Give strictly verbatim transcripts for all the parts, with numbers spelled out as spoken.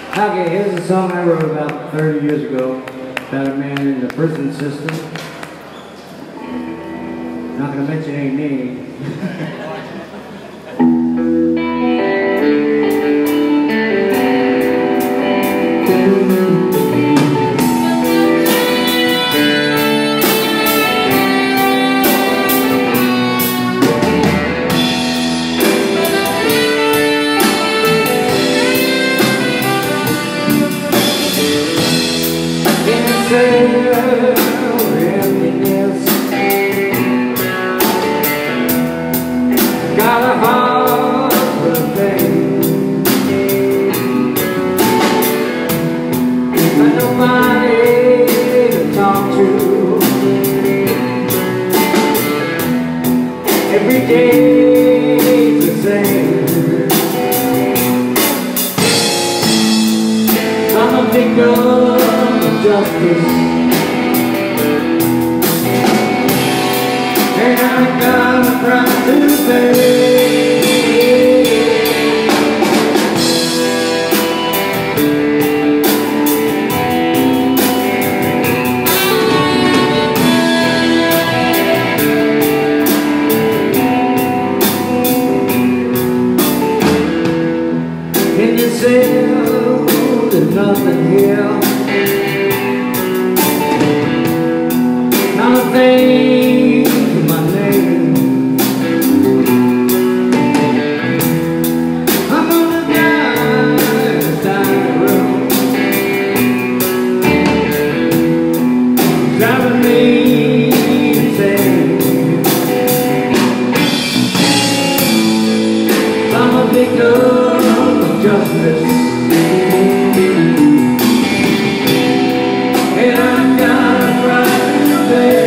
Okay, here's a song I wrote about thirty years ago about a man in the prison system. Not going to mention any names. Emptiness, got a heart for a thing, but nobody to talk to. Every day's the same. I'm a victim of justice, and I got a price to pay. In your cell, there's nothing here, not a thing to my name. I'm gonna die inside the room, driving me insane. I'm a victim of justice, and I got a price to pay.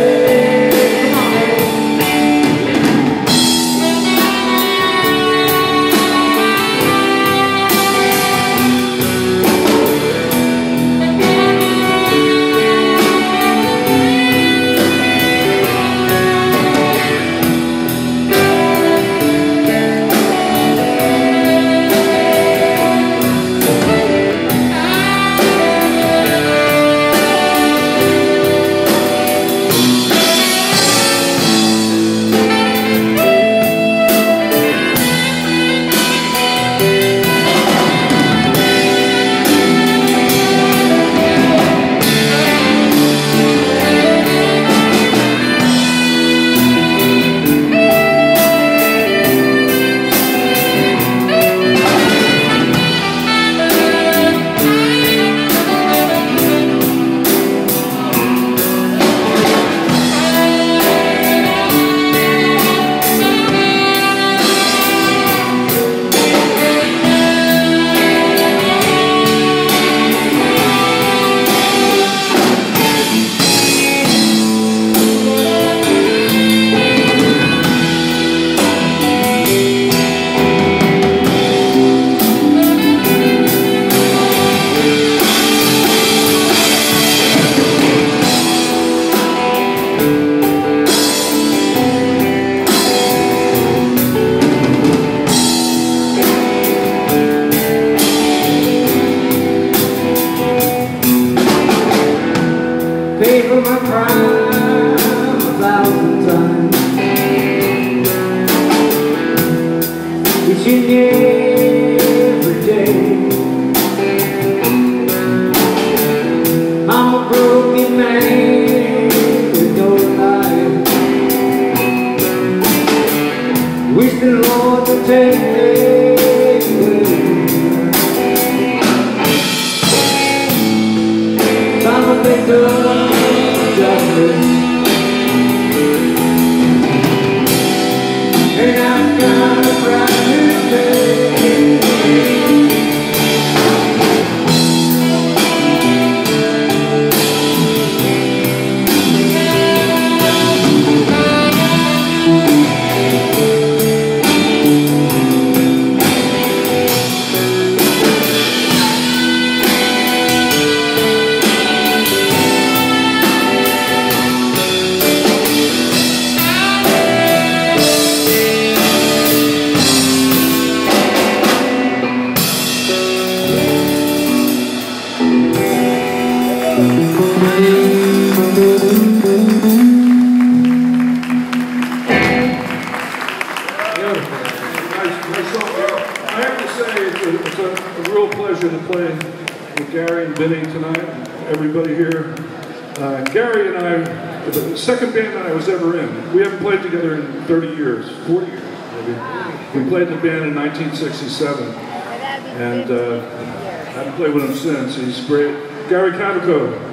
Paid for my crime a thousand times, each and every day. I'm a broken man with no life. Wish the Lord to take me away. I'm a victim of justice, and I've got a price to pay. To play with Gary and Vinny tonight, everybody here. Uh, Gary and I, the second band that I was ever in, we haven't played together in thirty years, forty years maybe. We played in the band in nineteen sixty-seven, and uh, I haven't played with him since. He's great. Gary Cavaco.